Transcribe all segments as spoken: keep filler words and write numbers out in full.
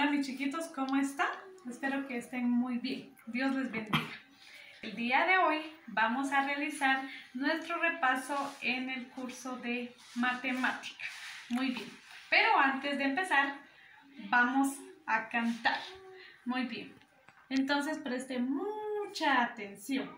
Hola mis chiquitos, ¿cómo están? Espero que estén muy bien. Dios les bendiga. El día de hoy vamos a realizar nuestro repaso en el curso de matemática. Muy bien. Pero antes de empezar, vamos a cantar. Muy bien. Entonces presten mucha atención.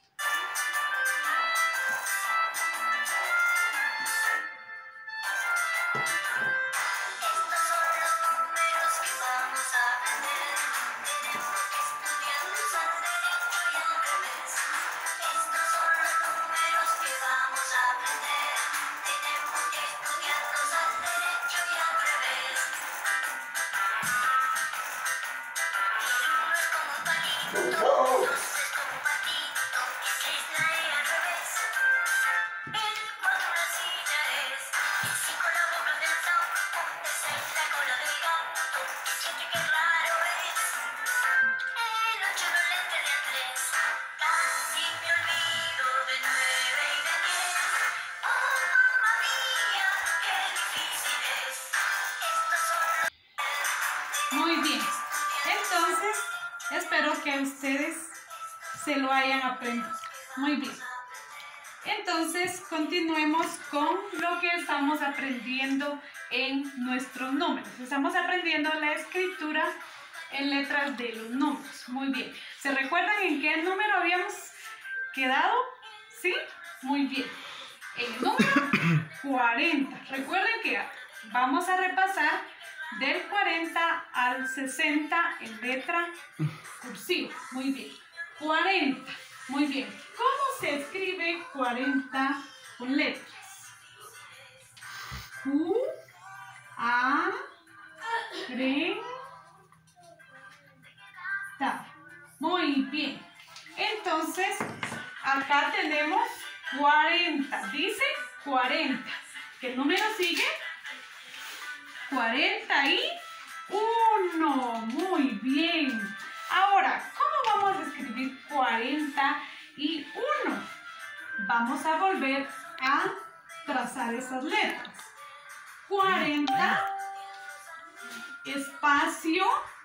Muy bien, entonces espero que ustedes se lo hayan aprendido. Muy bien, entonces continuemos con lo que estamos aprendiendo en nuestros números. Estamos aprendiendo la escritura en letras de los números. Muy bien, ¿se recuerdan en qué número habíamos quedado? ¿Sí? Muy bien, en el número cuarenta. Recuerden que vamos a repasar del cuarenta al sesenta en letra cursiva. Muy bien. cuarenta. Muy bien. ¿Cómo se escribe cuarenta con letras? Q, A, R, T. Muy bien. Entonces, acá tenemos cuarenta. Dice cuarenta. ¿Qué número sigue? cuarenta y uno. Muy bien. Ahora, ¿cómo vamos a escribir cuarenta y uno? Vamos a volver a trazar esas letras. cuarenta, espacio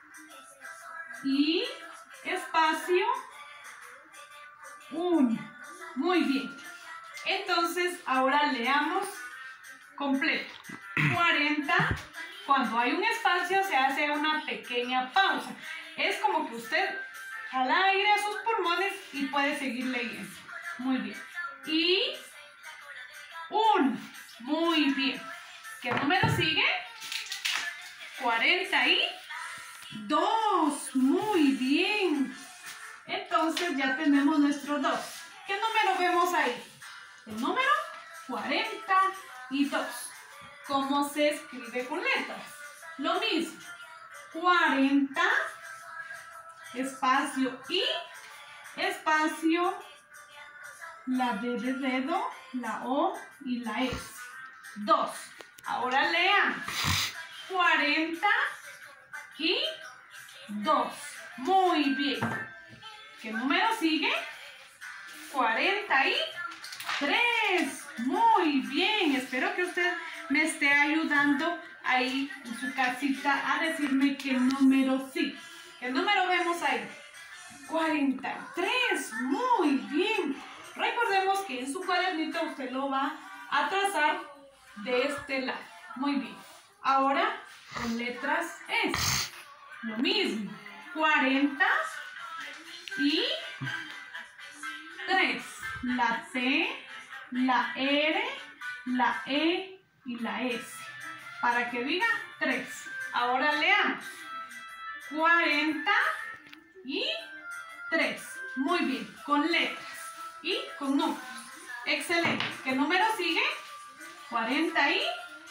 y espacio uno. Muy bien. Entonces, ahora leamos completo. cuarenta. Cuando hay un espacio se hace una pequeña pausa. Es como que usted jala aire a sus pulmones y puede seguir leyendo. Muy bien. Y uno. Muy bien. ¿Qué número sigue? cuarenta y dos. Muy bien. Entonces ya tenemos nuestro dos. ¿Qué número vemos ahí? El número cuarenta y dos. ¿Cómo se escribe con letras? Lo mismo. cuarenta, espacio I, espacio, la D de dedo, la O y la S. dos. Ahora lean. cuarenta y dos. Muy bien. ¿Qué número sigue? cuarenta y tres. Muy bien. Espero que usted me esté ayudando ahí en su casita a decirme qué número sí. ¿Qué número vemos ahí? cuarenta y tres. Muy bien. Recordemos que en su cuadernito usted lo va a trazar de este lado. Muy bien. Ahora con letras S. Lo mismo. cuarenta y tres. La T, la R, la E y la S, para que diga tres. Ahora leamos. cuarenta y tres. Muy bien, con letras y con números. Excelente. ¿Qué número sigue? cuarenta y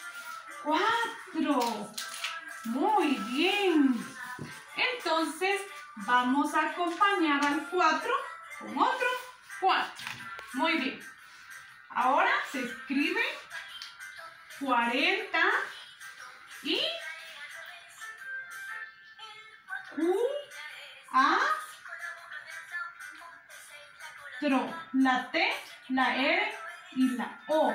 cuatro. Muy bien. Entonces, vamos a acompañar al cuatro con otro cuatro. Muy bien. Ahora se escribe cuarenta y Q, A, tro, la T, la R y la O.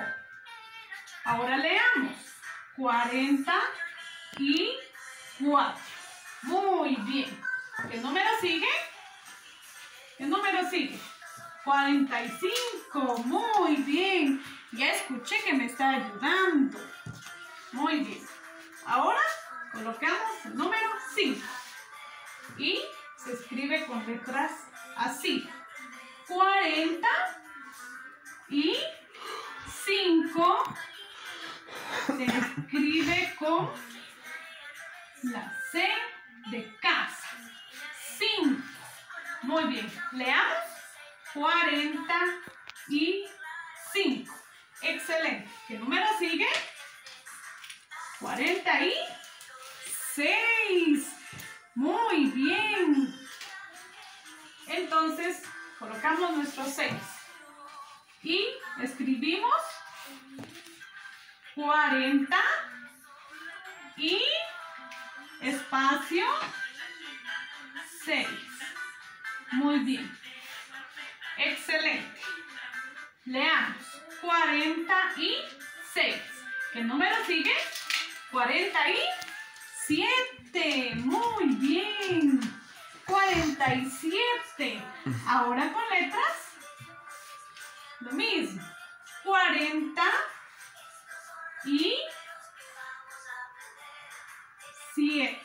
Ahora leamos. cuarenta y cuatro. Muy bien. ¿Qué número sigue? ¿Qué número sigue? cuarenta y cinco. Muy bien. Ya escuché que me está ayudando. Muy bien. Ahora colocamos el número cinco. Y se escribe con letras así. cuarenta y cinco se escribe con la C de casa. cinco. Muy bien. Leamos. cuarenta y cinco. Excelente. ¿Qué número sigue? cuarenta y seis. Muy bien. Entonces, colocamos nuestros seis. Y escribimos cuarenta y espacio seis. Muy bien. Excelente. Leamos. cuarenta y seis. ¿Qué número sigue? cuarenta y siete. Muy bien. cuarenta y siete. Ahora con letras. Lo mismo. cuarenta y siete.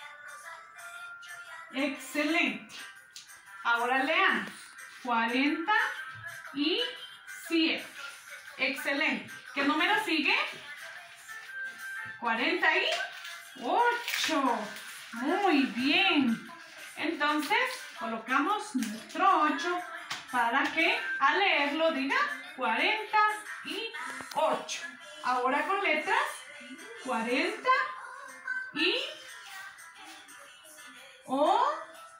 Excelente. Ahora leamos. cuarenta y siete. Excelente. ¿Qué número sigue? cuarenta y ocho. Muy bien. Entonces, colocamos nuestro ocho para que al leerlo diga cuarenta y ocho. Ahora con letras. cuarenta y ocho.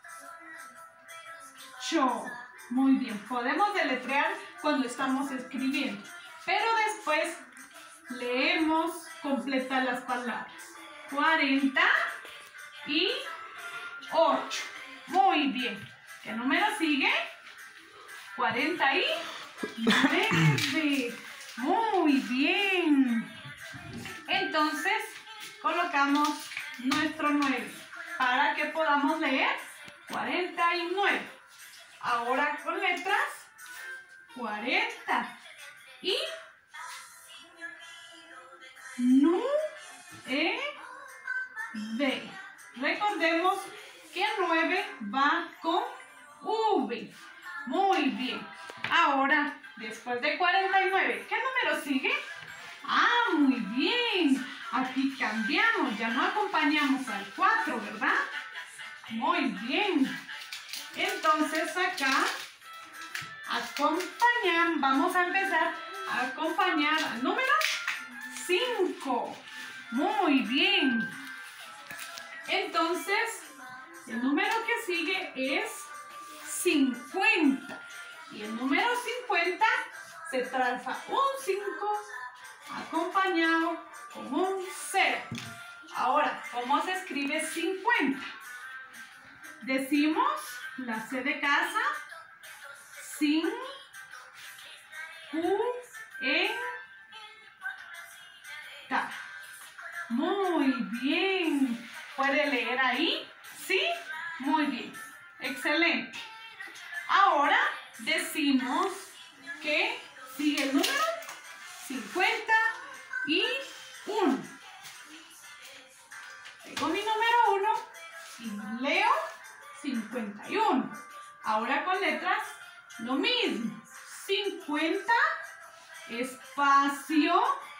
Muy bien. Podemos deletrear cuando estamos escribiendo, pero después leemos completar las palabras. cuarenta y ocho. Muy bien. ¿Qué número sigue? cuarenta y nueve. Muy bien. Entonces, colocamos nuestro nueve para que podamos leer cuarenta y nueve. Ahora con letras cuarenta y nueve. Recordemos que nueve va con V. Muy bien. Ahora, después de cuarenta y nueve, ¿qué número sigue? Ah, muy bien. Aquí cambiamos, ya no acompañamos al cuatro, ¿verdad? Muy bien. Entonces acá, acompañan, vamos a empezar a acompañar al número cinco. Muy bien. Entonces, el número que sigue es cincuenta. Y el número cincuenta se traza un cinco acompañado con un cero. Ahora, ¿cómo se escribe cincuenta? Decimos la C de casa, sin, Q, en, ta. Muy bien. ¿Puede leer ahí? ¿Sí? Muy bien. Excelente. Ahora decimos que sigue el número cincuenta y uno. Tengo mi número uno y leo cincuenta y uno. Ahora con letras lo mismo. cincuenta espacio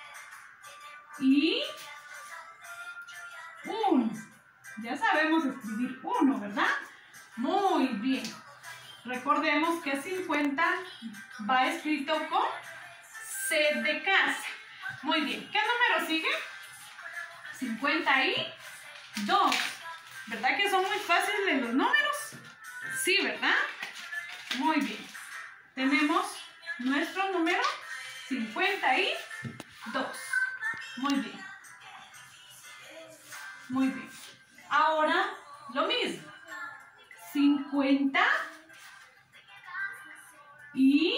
y uno. Ya sabemos escribir uno, ¿verdad? Muy bien. Recordemos que cincuenta va escrito con C de casa. Muy bien. ¿Qué número sigue? cincuenta y dos. ¿Verdad que son muy fáciles los números? Sí, ¿verdad? Muy bien. Tenemos nuestro número cincuenta y dos. Muy bien. Muy bien. Ahora lo mismo. cincuenta y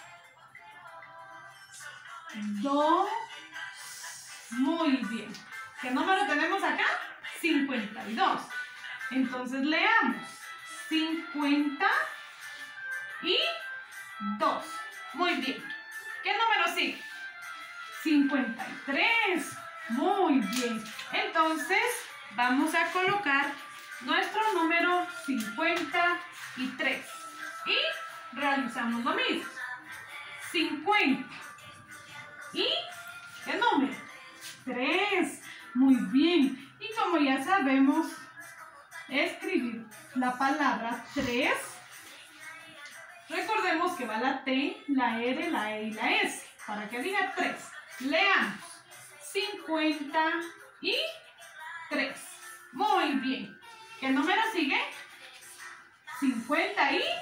dos. Muy bien. ¿Qué número tenemos acá? cincuenta y dos. Entonces leamos. cincuenta y dos. Muy bien. ¿Qué número sigue? cincuenta y tres. Muy bien. Entonces vamos a colocar nuestro número cincuenta y tres. Y realizamos lo mismo. cincuenta. ¿Y qué número? tres. Muy bien. Y como ya sabemos escribir la palabra tres, recordemos que va la T, la R, la E y la S. Para que diga tres. Leamos. cincuenta y tres. Muy bien. ¿Qué número sigue? cincuenta y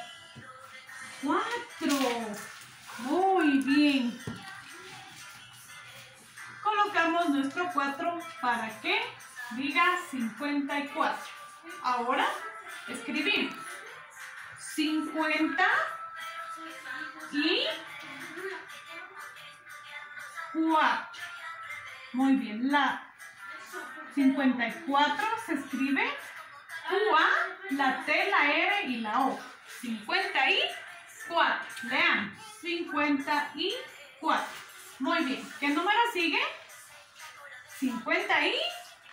cuatro. Muy bien. Colocamos nuestro cuatro para que diga cincuenta y cuatro. Ahora escribimos cincuenta y cuatro. Muy bien. La cincuenta y cuatro se escribe Q A, la T, la R y la O. cincuenta y cuatro. Leamos. cincuenta y cuatro. Muy bien. ¿Qué número sigue? cincuenta y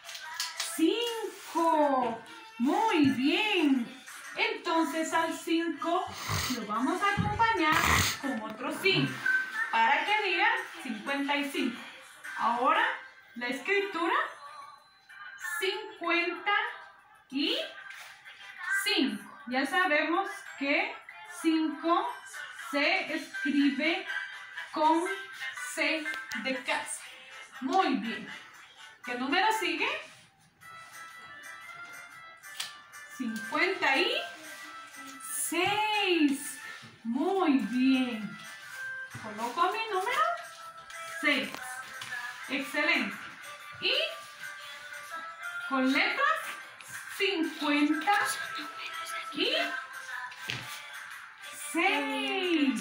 cinco. Muy bien. Entonces al cinco lo vamos a acompañar con otro cinco para que diga cincuenta y cinco. Ahora la escritura cincuenta y cinco. Ya sabemos que cinco se escribe con C de casa. Muy bien. ¿Qué número sigue? cincuenta y seis. Muy bien. Coloco mi número seis. Excelente. Y con letras cincuenta y seis.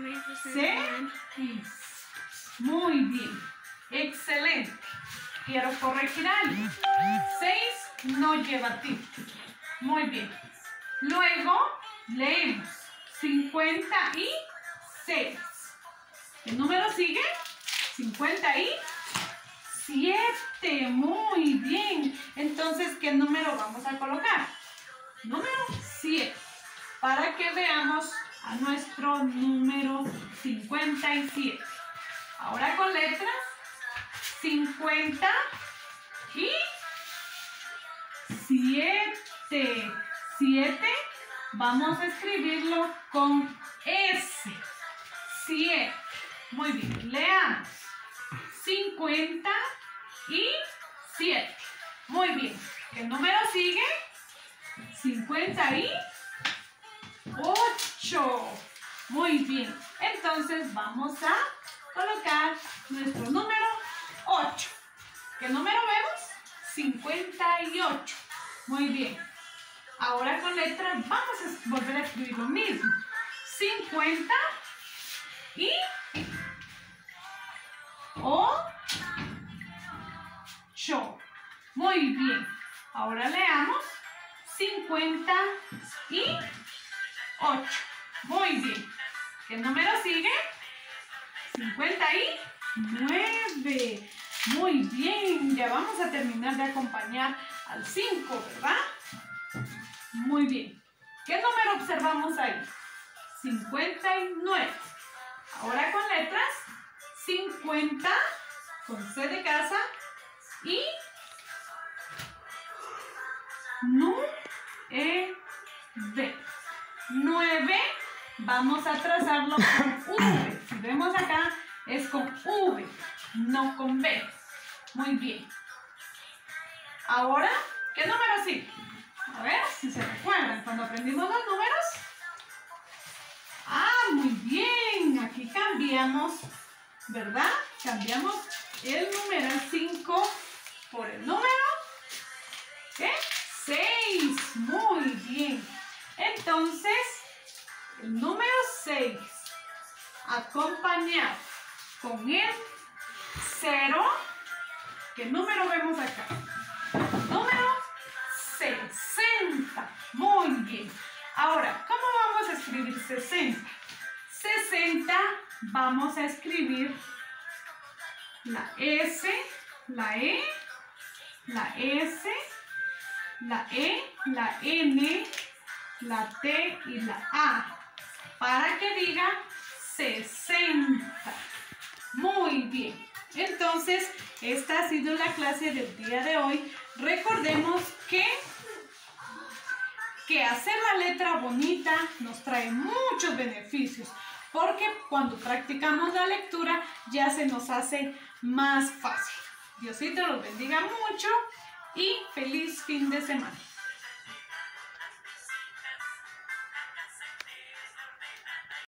seis. Muy bien. Excelente. Quiero corregir algo. seis no lleva tilde. Muy bien. Luego leemos cincuenta y seis. ¿El número sigue? cincuenta y siete. Muy bien. Entonces, ¿qué número vamos a colocar? Número siete. Para que veamos a nuestro número cincuenta y siete. Ahora con letras cincuenta y siete. siete. Vamos a escribirlo con S. siete. Muy bien. Leamos. cincuenta y siete. Muy bien. ¿Qué número sigue? cincuenta y ocho. Muy bien. Entonces vamos a colocar nuestro número ocho. ¿Qué número vemos? cincuenta y ocho. Muy bien. Ahora con letras vamos a volver a escribir lo mismo. cincuenta y ocho. Muy bien. Ahora leamos cincuenta y ocho. Muy bien. ¿Qué número sigue? cincuenta y nueve. Muy bien. Ya vamos a terminar de acompañar al cinco, ¿verdad? Muy bien. ¿Qué número observamos ahí? cincuenta y nueve. Ahora con letras cincuenta con C de casa y nueve. nueve. Vamos a trazarlo con V. Si vemos acá, es con V, no con B. Muy bien. Ahora, ¿qué número sigue? A ver si se recuerdan cuando aprendimos los números. Ah, muy bien. Aquí cambiamos, ¿verdad? Cambiamos el número cinco por el número ¿qué? seis. Muy bien. Entonces, el número seis acompañado con el cero. ¿Qué número vemos acá? Número seis. sesenta. Muy bien. Ahora, ¿cómo vamos a escribir sesenta? sesenta, vamos a escribir la S, la E, la S, la E, la N, la T y la A, para que diga sesenta. Muy bien. Entonces, esta ha sido la clase del día de hoy. Recordemos que, que hacer la letra bonita nos trae muchos beneficios, porque cuando practicamos la lectura ya se nos hace más fácil. Diosito los bendiga mucho y feliz fin de semana.